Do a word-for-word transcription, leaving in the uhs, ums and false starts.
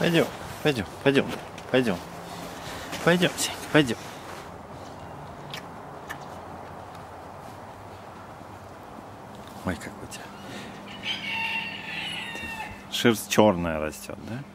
Пойдем, пойдем, пойдем, пойдем. Пойдем, Сенька, пойдем. Ой, как у тебя. Шерсть черная растет, да?